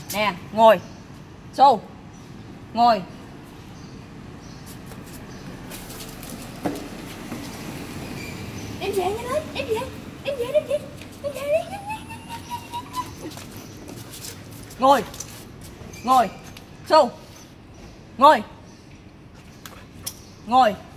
Nè, ngồi. Xô. Ngồi. Em về nhanh lên, em về. Em về, em về. Em về đi. Ngồi. Ngồi. Xô. Ngồi. Ngồi.